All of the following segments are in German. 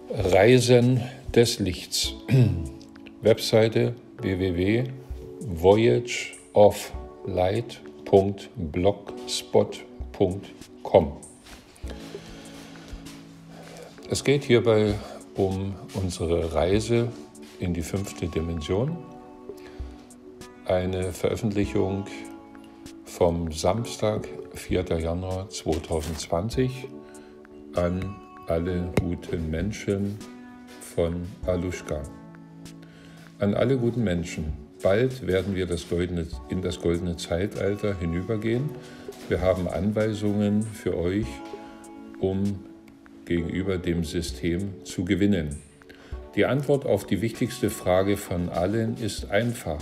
Reisen des Lichts. Webseite www.voyageoflight.blogspot.com. Es geht hierbei um unsere Reise in die 5. Dimension. Eine Veröffentlichung vom Samstag, 4. Januar 2020 an alle guten Menschen von Alushka. An alle guten Menschen. Bald werden wir in das goldene Zeitalter hinübergehen. Wir haben Anweisungen für euch, um gegenüber dem System zu gewinnen. Die Antwort auf die wichtigste Frage von allen ist einfach.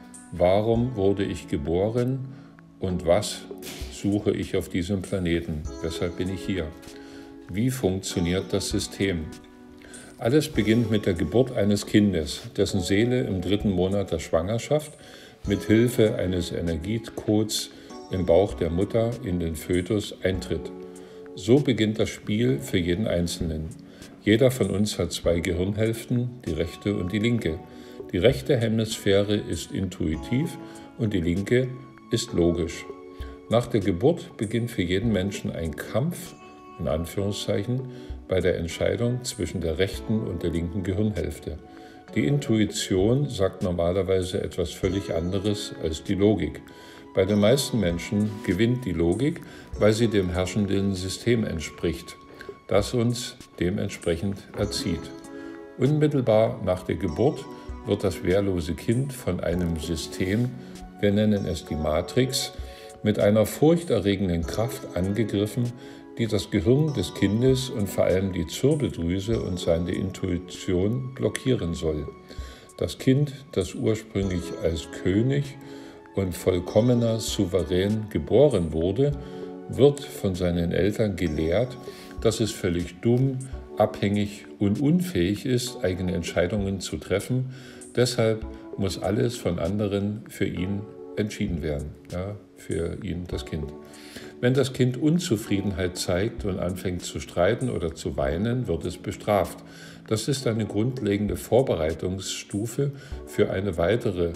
Warum wurde ich geboren und was suche ich auf diesem Planeten? Weshalb bin ich hier? Wie funktioniert das System? Alles beginnt mit der Geburt eines Kindes, dessen Seele im 3. Monat der Schwangerschaft mit Hilfe eines Energiecodes im Bauch der Mutter in den Fötus eintritt. So beginnt das Spiel für jeden Einzelnen. Jeder von uns hat 2 Gehirnhälften, die rechte und die linke. Die rechte Hemisphäre ist intuitiv und die linke ist logisch. Nach der Geburt beginnt für jeden Menschen ein Kampf, in Anführungszeichen, bei der Entscheidung zwischen der rechten und der linken Gehirnhälfte. Die Intuition sagt normalerweise etwas völlig anderes als die Logik. Bei den meisten Menschen gewinnt die Logik, weil sie dem herrschenden System entspricht, das uns dementsprechend erzieht. Unmittelbar nach der Geburt wird das wehrlose Kind von einem System, wir nennen es die Matrix, mit einer furchterregenden Kraft angegriffen, die das Gehirn des Kindes und vor allem die Zirbeldrüse und seine Intuition blockieren soll. Das Kind, das ursprünglich als König und vollkommener Souverän geboren wurde, wird von seinen Eltern gelehrt, dass es völlig dumm, abhängig und unfähig ist, eigene Entscheidungen zu treffen. Deshalb muss alles von anderen für ihn entschieden werden, für ihn, das Kind. Wenn das Kind Unzufriedenheit zeigt und anfängt zu streiten oder zu weinen, wird es bestraft. Das ist eine grundlegende Vorbereitungsstufe für eine weitere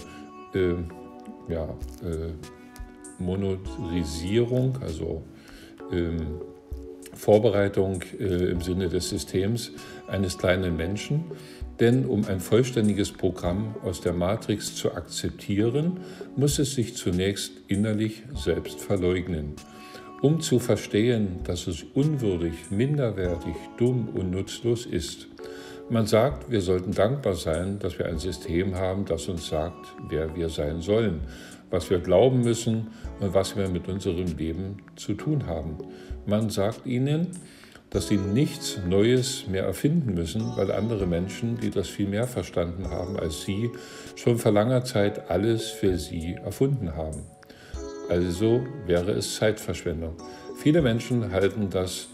Motorisierung, also Vorbereitung im Sinne des Systems eines kleinen Menschen. Denn um ein vollständiges Programm aus der Matrix zu akzeptieren, muss es sich zunächst innerlich selbst verleugnen. Um zu verstehen, dass es unwürdig, minderwertig, dumm und nutzlos ist. Man sagt, wir sollten dankbar sein, dass wir ein System haben, das uns sagt, wer wir sein sollen, was wir glauben müssen und was wir mit unserem Leben zu tun haben. Man sagt ihnen, dass sie nichts Neues mehr erfinden müssen, weil andere Menschen, die das viel mehr verstanden haben als sie, schon vor langer Zeit alles für sie erfunden haben. Also wäre es Zeitverschwendung. Viele Menschen halten das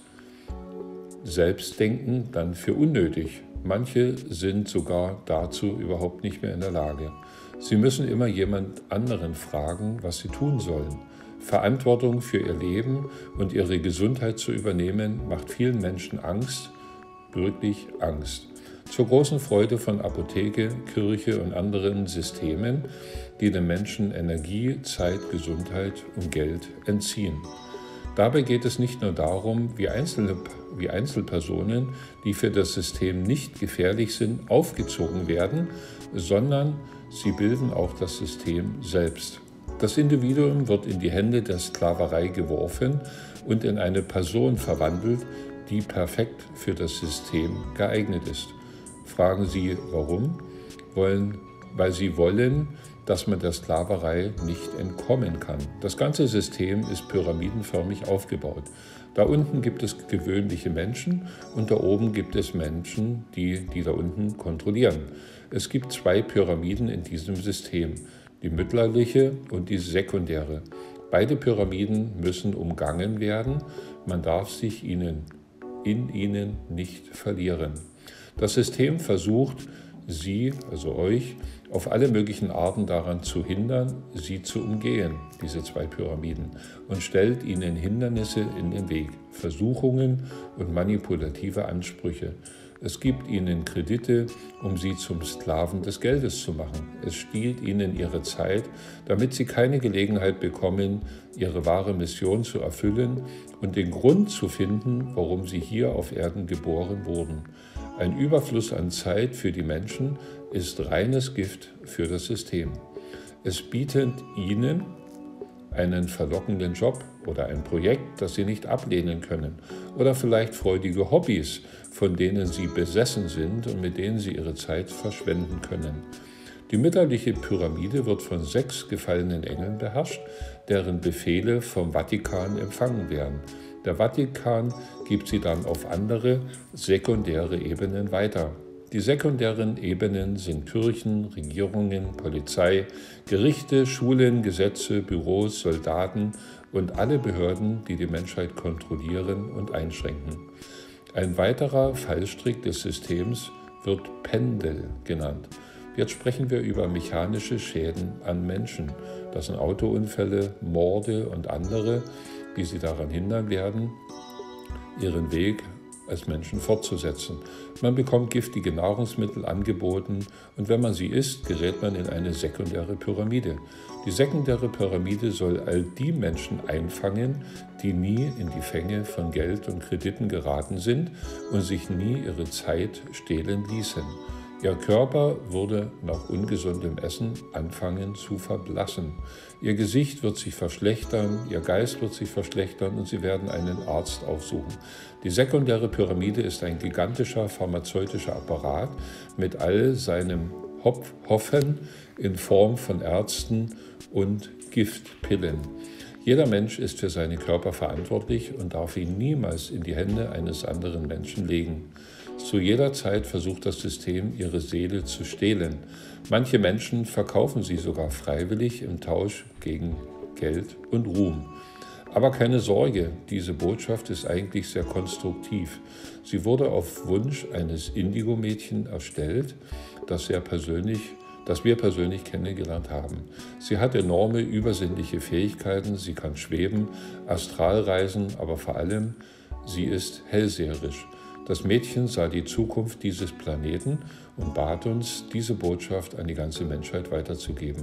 Selbstdenken dann für unnötig. Manche sind sogar dazu überhaupt nicht mehr in der Lage. Sie müssen immer jemand anderen fragen, was sie tun sollen. Verantwortung für ihr Leben und ihre Gesundheit zu übernehmen, macht vielen Menschen Angst, wirklich Angst. Zur großen Freude von Apotheke, Kirche und anderen Systemen, die den Menschen Energie, Zeit, Gesundheit und Geld entziehen. Dabei geht es nicht nur darum, wie Einzelpersonen, die für das System nicht gefährlich sind, aufgezogen werden, sondern sie bilden auch das System selbst. Das Individuum wird in die Hände der Sklaverei geworfen und in eine Person verwandelt, die perfekt für das System geeignet ist. Fragen Sie, warum? Weil sie wollen, dass man der Sklaverei nicht entkommen kann. Das ganze System ist pyramidenförmig aufgebaut. Da unten gibt es gewöhnliche Menschen und da oben gibt es Menschen, die da unten kontrollieren. Es gibt 2 Pyramiden in diesem System, die mittlere und die sekundäre. Beide Pyramiden müssen umgangen werden, man darf sich in ihnen nicht verlieren. Das System versucht, Sie, also euch, auf alle möglichen Arten daran zu hindern, sie zu umgehen, diese 2 Pyramiden, und stellt ihnen Hindernisse in den Weg, Versuchungen und manipulative Ansprüche. Es gibt ihnen Kredite, um sie zum Sklaven des Geldes zu machen. Es stiehlt ihnen ihre Zeit, damit sie keine Gelegenheit bekommen, ihre wahre Mission zu erfüllen und den Grund zu finden, warum sie hier auf Erden geboren wurden. Ein Überfluss an Zeit für die Menschen ist reines Gift für das System. Es bietet ihnen einen verlockenden Job oder ein Projekt, das sie nicht ablehnen können, oder vielleicht freudige Hobbys, von denen sie besessen sind und mit denen sie ihre Zeit verschwenden können. Die mütterliche Pyramide wird von 6 gefallenen Engeln beherrscht, deren Befehle vom Vatikan empfangen werden. Der Vatikan gibt sie dann auf andere, sekundäre Ebenen weiter. Die sekundären Ebenen sind Kirchen, Regierungen, Polizei, Gerichte, Schulen, Gesetze, Büros, Soldaten und alle Behörden, die die Menschheit kontrollieren und einschränken. Ein weiterer Fallstrick des Systems wird Pendel genannt. Jetzt sprechen wir über mechanische Schäden an Menschen. Das sind Autounfälle, Morde und andere, die sie daran hindern werden, ihren Weg als Menschen fortzusetzen. Man bekommt giftige Nahrungsmittel angeboten und wenn man sie isst, gerät man in eine sekundäre Pyramide. Die sekundäre Pyramide soll all die Menschen einfangen, die nie in die Fänge von Geld und Krediten geraten sind und sich nie ihre Zeit stehlen ließen. Ihr Körper würde nach ungesundem Essen anfangen zu verblassen. Ihr Gesicht wird sich verschlechtern, ihr Geist wird sich verschlechtern und sie werden einen Arzt aufsuchen. Die sekundäre Pyramide ist ein gigantischer pharmazeutischer Apparat mit all seinem Hoffen in Form von Ärzten und Giftpillen. Jeder Mensch ist für seinen Körper verantwortlich und darf ihn niemals in die Hände eines anderen Menschen legen. Zu jeder Zeit versucht das System, ihre Seele zu stehlen. Manche Menschen verkaufen sie sogar freiwillig im Tausch gegen Geld und Ruhm. Aber keine Sorge, diese Botschaft ist eigentlich sehr konstruktiv. Sie wurde auf Wunsch eines Indigo-Mädchen erstellt, das wir persönlich kennengelernt haben. Sie hat enorme übersinnliche Fähigkeiten, sie kann schweben, astral reisen, aber vor allem, sie ist hellseherisch. Das Mädchen sah die Zukunft dieses Planeten und bat uns, diese Botschaft an die ganze Menschheit weiterzugeben.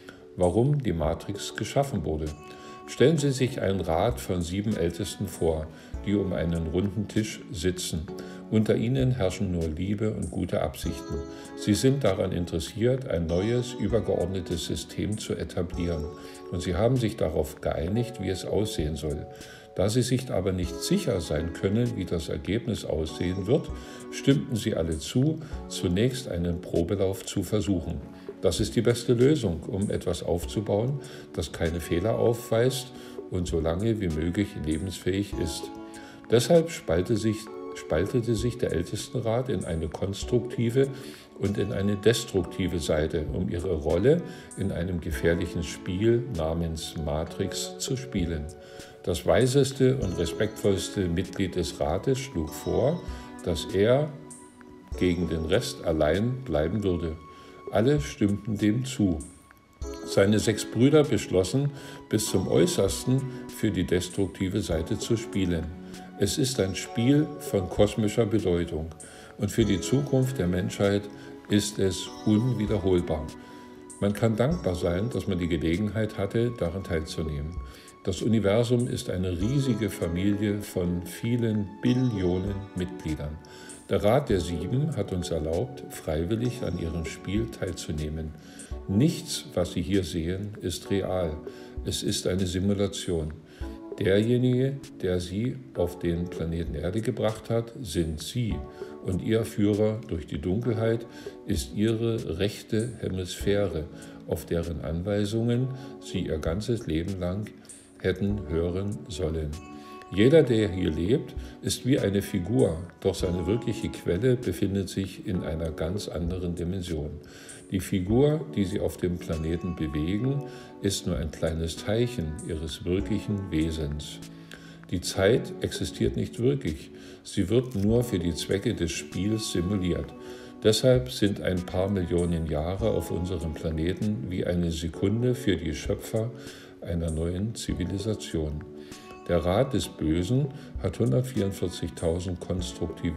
Warum die Matrix geschaffen wurde. Stellen Sie sich einen Rat von 7 Ältesten vor, die um einen runden Tisch sitzen. Unter ihnen herrschen nur Liebe und gute Absichten. Sie sind daran interessiert, ein neues, übergeordnetes System zu etablieren. Und sie haben sich darauf geeinigt, wie es aussehen soll. Da sie sich aber nicht sicher sein können, wie das Ergebnis aussehen wird, stimmten sie alle zu, zunächst einen Probelauf zu versuchen. Das ist die beste Lösung, um etwas aufzubauen, das keine Fehler aufweist und so lange wie möglich lebensfähig ist. Deshalb spaltete sich der Ältestenrat in eine konstruktive und in eine destruktive Seite, um ihre Rolle in einem gefährlichen Spiel namens Matrix zu spielen. Das weiseste und respektvollste Mitglied des Rates schlug vor, dass er gegen den Rest allein bleiben würde. Alle stimmten dem zu. Seine 6 Brüder beschlossen, bis zum Äußersten für die destruktive Seite zu spielen. Es ist ein Spiel von kosmischer Bedeutung und für die Zukunft der Menschheit ist es unwiederholbar. Man kann dankbar sein, dass man die Gelegenheit hatte, daran teilzunehmen. Das Universum ist eine riesige Familie von vielen Billionen Mitgliedern. Der Rat der 7 hat uns erlaubt, freiwillig an ihrem Spiel teilzunehmen. Nichts, was Sie hier sehen, ist real. Es ist eine Simulation. Derjenige, der Sie auf den Planeten Erde gebracht hat, sind Sie. Und Ihr Führer durch die Dunkelheit ist Ihre rechte Hemisphäre, auf deren Anweisungen Sie Ihr ganzes Leben lang hätten hören sollen. Jeder, der hier lebt, ist wie eine Figur, doch seine wirkliche Quelle befindet sich in einer ganz anderen Dimension. Die Figur, die sie auf dem Planeten bewegen, ist nur ein kleines Teilchen ihres wirklichen Wesens. Die Zeit existiert nicht wirklich, sie wird nur für die Zwecke des Spiels simuliert. Deshalb sind ein paar Millionen Jahre auf unserem Planeten wie eine Sekunde für die Schöpfer einer neuen Zivilisation. Der Rat des Bösen hat 144.000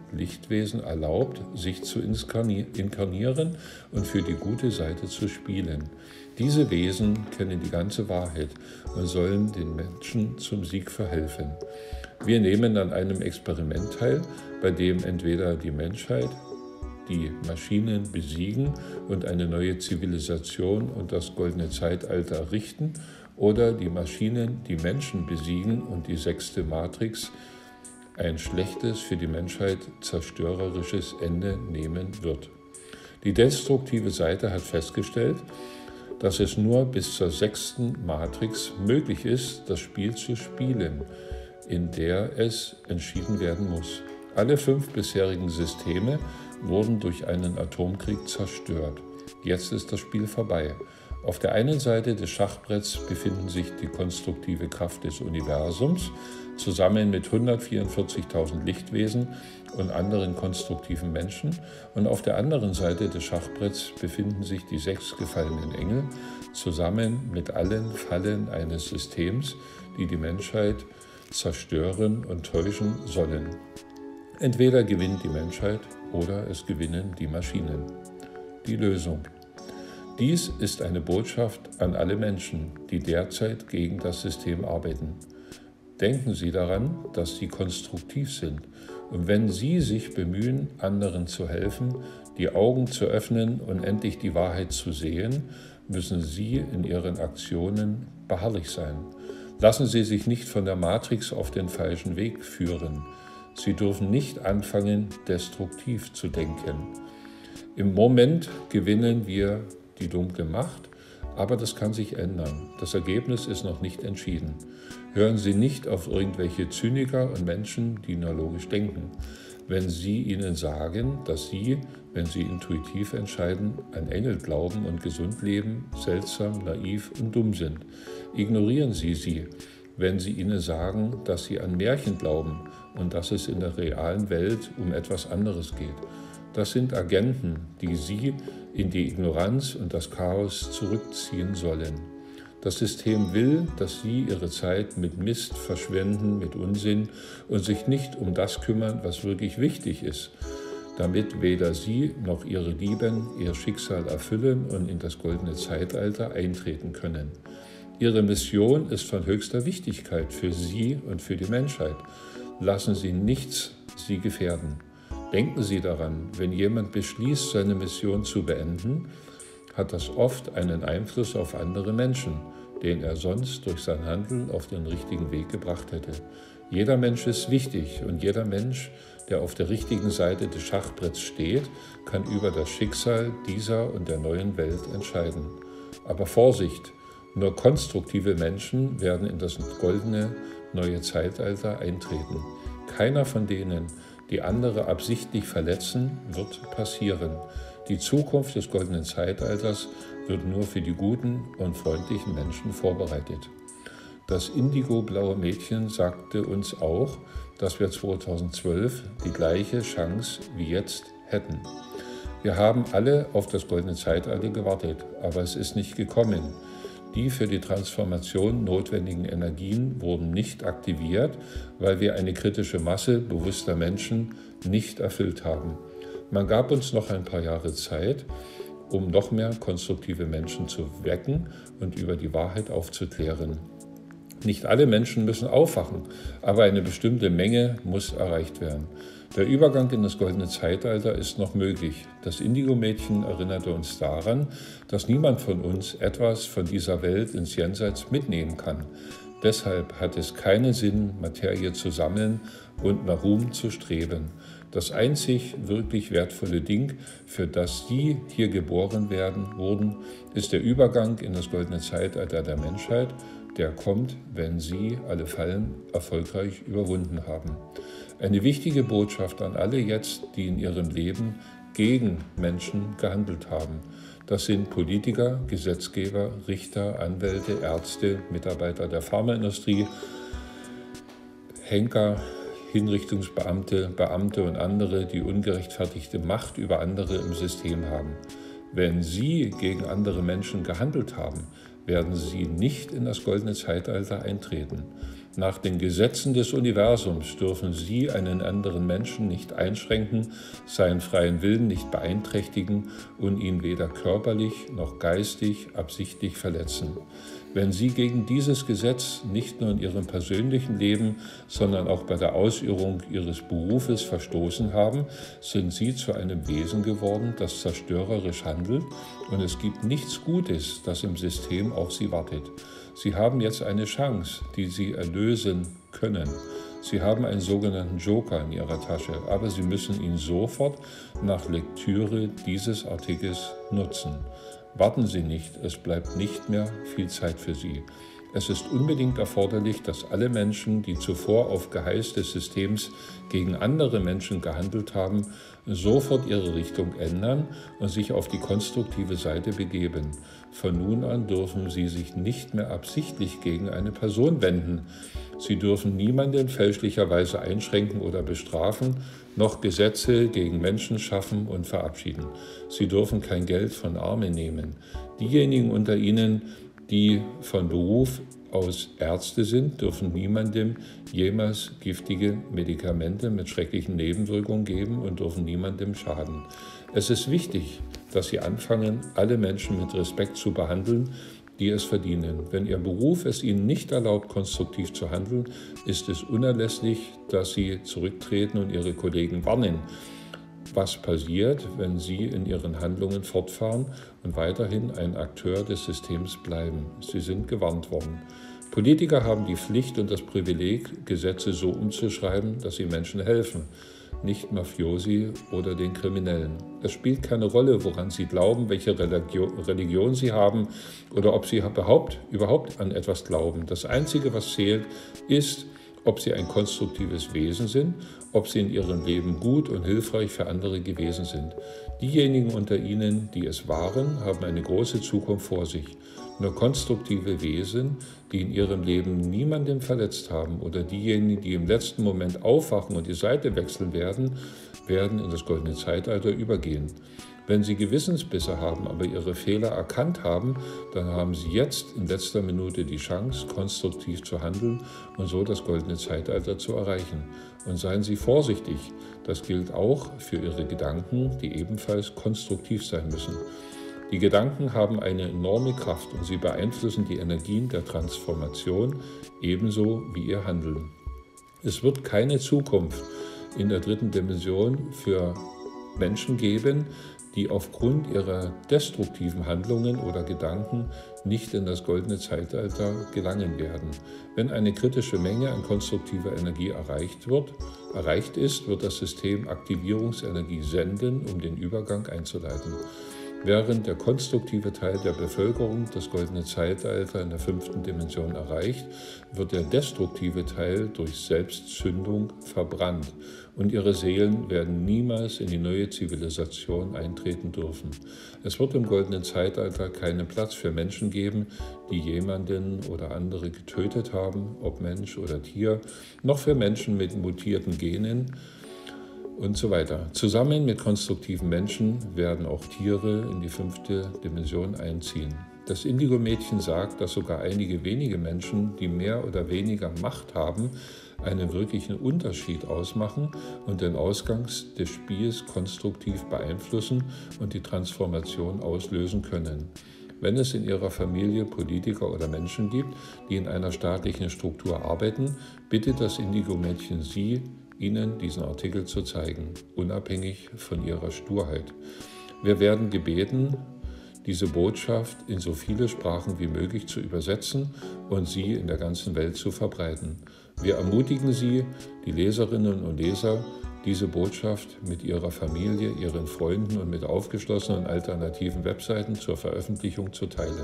Lichtwesen erlaubt, sich zu inkarnieren und für die gute Seite zu spielen. Diese Wesen kennen die ganze Wahrheit und sollen den Menschen zum Sieg verhelfen. Wir nehmen an einem Experiment teil, bei dem entweder die Menschheit die Maschinen besiegen und eine neue Zivilisation und das goldene Zeitalter errichten, oder die Maschinen die Menschen besiegen und die 6. Matrix ein schlechtes, für die Menschheit zerstörerisches Ende nehmen wird. Die destruktive Seite hat festgestellt, dass es nur bis zur 6. Matrix möglich ist, das Spiel zu spielen, in der es entschieden werden muss. Alle 5 bisherigen Systeme wurden durch einen Atomkrieg zerstört. Jetzt ist das Spiel vorbei. Auf der einen Seite des Schachbretts befinden sich die konstruktive Kraft des Universums, zusammen mit 144.000 Lichtwesen und anderen konstruktiven Menschen. Und auf der anderen Seite des Schachbretts befinden sich die 6 gefallenen Engel, zusammen mit allen Fallen eines Systems, die die Menschheit zerstören und täuschen sollen. Entweder gewinnt die Menschheit oder es gewinnen die Maschinen. Die Lösung. Dies ist eine Botschaft an alle Menschen, die derzeit gegen das System arbeiten. Denken Sie daran, dass Sie konstruktiv sind, und wenn Sie sich bemühen, anderen zu helfen, die Augen zu öffnen und endlich die Wahrheit zu sehen, müssen Sie in Ihren Aktionen beharrlich sein. Lassen Sie sich nicht von der Matrix auf den falschen Weg führen. Sie dürfen nicht anfangen, destruktiv zu denken. Im Moment gewinnen wir die dunkle Macht, aber das kann sich ändern. Das Ergebnis ist noch nicht entschieden. Hören Sie nicht auf irgendwelche Zyniker und Menschen, die nur logisch denken, wenn sie Ihnen sagen, dass Sie, wenn Sie intuitiv entscheiden, an Engel glauben und gesund leben, seltsam, naiv und dumm sind. Ignorieren Sie sie, wenn sie Ihnen sagen, dass Sie an Märchen glauben und dass es in der realen Welt um etwas anderes geht. Das sind Agenten, die Sie in die Ignoranz und das Chaos zurückziehen sollen. Das System will, dass Sie Ihre Zeit mit Mist verschwenden, mit Unsinn und sich nicht um das kümmern, was wirklich wichtig ist, damit weder Sie noch Ihre Lieben ihr Schicksal erfüllen und in das goldene Zeitalter eintreten können. Ihre Mission ist von höchster Wichtigkeit für Sie und für die Menschheit. Lassen Sie nichts Sie gefährden. Denken Sie daran, wenn jemand beschließt, seine Mission zu beenden, hat das oft einen Einfluss auf andere Menschen, den er sonst durch sein Handeln auf den richtigen Weg gebracht hätte. Jeder Mensch ist wichtig und jeder Mensch, der auf der richtigen Seite des Schachbretts steht, kann über das Schicksal dieser und der neuen Welt entscheiden. Aber Vorsicht! Nur konstruktive Menschen werden in das goldene neue Zeitalter eintreten. Keiner von denen, die andere absichtlich verletzen, wird passieren. Die Zukunft des goldenen Zeitalters wird nur für die guten und freundlichen Menschen vorbereitet. Das indigoblaue Mädchen sagte uns auch, dass wir 2012 die gleiche Chance wie jetzt hätten. Wir haben alle auf das goldene Zeitalter gewartet, aber es ist nicht gekommen. Die für die Transformation notwendigen Energien wurden nicht aktiviert, weil wir eine kritische Masse bewusster Menschen nicht erfüllt haben. Man gab uns noch ein paar Jahre Zeit, um noch mehr konstruktive Menschen zu wecken und über die Wahrheit aufzuklären. Nicht alle Menschen müssen aufwachen, aber eine bestimmte Menge muss erreicht werden. Der Übergang in das goldene Zeitalter ist noch möglich. Das Indigo-Mädchen erinnerte uns daran, dass niemand von uns etwas von dieser Welt ins Jenseits mitnehmen kann. Deshalb hat es keinen Sinn, Materie zu sammeln und nach Ruhm zu streben. Das einzig wirklich wertvolle Ding, für das Sie hier geboren wurden, ist der Übergang in das goldene Zeitalter der Menschheit, der kommt, wenn Sie alle Fallen erfolgreich überwunden haben. Eine wichtige Botschaft an alle jetzt, die in ihrem Leben gegen Menschen gehandelt haben. Das sind Politiker, Gesetzgeber, Richter, Anwälte, Ärzte, Mitarbeiter der Pharmaindustrie, Henker, Hinrichtungsbeamte, Beamte und andere, die ungerechtfertigte Macht über andere im System haben. Wenn Sie gegen andere Menschen gehandelt haben, werden Sie nicht in das goldene Zeitalter eintreten. Nach den Gesetzen des Universums dürfen Sie einen anderen Menschen nicht einschränken, seinen freien Willen nicht beeinträchtigen und ihn weder körperlich noch geistig absichtlich verletzen. Wenn Sie gegen dieses Gesetz nicht nur in Ihrem persönlichen Leben, sondern auch bei der Ausübung Ihres Berufes verstoßen haben, sind Sie zu einem Wesen geworden, das zerstörerisch handelt, und es gibt nichts Gutes, das im System auf Sie wartet. Sie haben jetzt eine Chance, die Sie erlösen können. Sie haben einen sogenannten Joker in Ihrer Tasche, aber Sie müssen ihn sofort nach Lektüre dieses Artikels nutzen. Warten Sie nicht, es bleibt nicht mehr viel Zeit für Sie. Es ist unbedingt erforderlich, dass alle Menschen, die zuvor auf Geheiß des Systems gegen andere Menschen gehandelt haben, sofort ihre Richtung ändern und sich auf die konstruktive Seite begeben. Von nun an dürfen sie sich nicht mehr absichtlich gegen eine Person wenden. Sie dürfen niemanden fälschlicherweise einschränken oder bestrafen, noch Gesetze gegen Menschen schaffen und verabschieden. Sie dürfen kein Geld von Armen nehmen. Diejenigen unter ihnen, die von Beruf aus Ärzte sind, dürfen niemandem jemals giftige Medikamente mit schrecklichen Nebenwirkungen geben und dürfen niemandem schaden. Es ist wichtig, dass Sie anfangen, alle Menschen mit Respekt zu behandeln, die es verdienen. Wenn Ihr Beruf es Ihnen nicht erlaubt, konstruktiv zu handeln, ist es unerlässlich, dass Sie zurücktreten und Ihre Kollegen warnen. Was passiert, wenn Sie in Ihren Handlungen fortfahren und weiterhin ein Akteur des Systems bleiben? Sie sind gewarnt worden. Politiker haben die Pflicht und das Privileg, Gesetze so umzuschreiben, dass sie Menschen helfen, nicht Mafiosi oder den Kriminellen. Es spielt keine Rolle, woran Sie glauben, welche Religion Sie haben oder ob Sie überhaupt an etwas glauben. Das Einzige, was zählt, ist, ob Sie ein konstruktives Wesen sind, ob Sie in Ihrem Leben gut und hilfreich für andere gewesen sind. Diejenigen unter Ihnen, die es waren, haben eine große Zukunft vor sich. Nur konstruktive Wesen, die in ihrem Leben niemanden verletzt haben, oder diejenigen, die im letzten Moment aufwachen und die Seite wechseln werden in das goldene Zeitalter übergehen. Wenn Sie Gewissensbisse haben, aber Ihre Fehler erkannt haben, dann haben Sie jetzt in letzter Minute die Chance, konstruktiv zu handeln und so das goldene Zeitalter zu erreichen. Und seien Sie vorsichtig, das gilt auch für Ihre Gedanken, die ebenfalls konstruktiv sein müssen. Die Gedanken haben eine enorme Kraft und sie beeinflussen die Energien der Transformation ebenso wie Ihr Handeln. Es wird keine Zukunft in der dritten Dimension für Menschen geben, die aufgrund ihrer destruktiven Handlungen oder Gedanken nicht in das goldene Zeitalter gelangen werden. Wenn eine kritische Menge an konstruktiver Energie erreicht ist, wird das System Aktivierungsenergie senden, um den Übergang einzuleiten. Während der konstruktive Teil der Bevölkerung das goldene Zeitalter in der 5. Dimension erreicht, wird der destruktive Teil durch Selbstzündung verbrannt und ihre Seelen werden niemals in die neue Zivilisation eintreten dürfen. Es wird im goldenen Zeitalter keinen Platz für Menschen geben, die jemanden oder andere getötet haben, ob Mensch oder Tier, noch für Menschen mit mutierten Genen, und so weiter. Zusammen mit konstruktiven Menschen werden auch Tiere in die 5. Dimension einziehen. Das Indigo-Mädchen sagt, dass sogar einige wenige Menschen, die mehr oder weniger Macht haben, einen wirklichen Unterschied ausmachen und den Ausgang des Spiels konstruktiv beeinflussen und die Transformation auslösen können. Wenn es in Ihrer Familie Politiker oder Menschen gibt, die in einer staatlichen Struktur arbeiten, bittet das Indigo-Mädchen Sie, Ihnen diesen Artikel zu zeigen, unabhängig von Ihrer Sturheit. Wir werden gebeten, diese Botschaft in so viele Sprachen wie möglich zu übersetzen und sie in der ganzen Welt zu verbreiten. Wir ermutigen Sie, die Leserinnen und Leser, diese Botschaft mit Ihrer Familie, Ihren Freunden und mit aufgeschlossenen alternativen Webseiten zur Veröffentlichung zu teilen.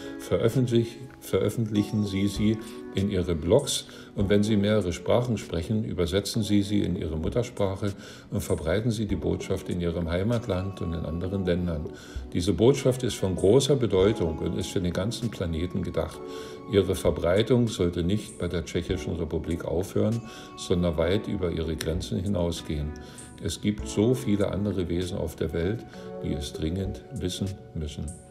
Veröffentlichen Sie sie in Ihre Blogs und wenn Sie mehrere Sprachen sprechen, übersetzen Sie sie in Ihre Muttersprache und verbreiten Sie die Botschaft in Ihrem Heimatland und in anderen Ländern. Diese Botschaft ist von großer Bedeutung und ist für den ganzen Planeten gedacht. Ihre Verbreitung sollte nicht bei der Tschechischen Republik aufhören, sondern weit über ihre Grenzen hinausgehen. Es gibt so viele andere Wesen auf der Welt, die es dringend wissen müssen.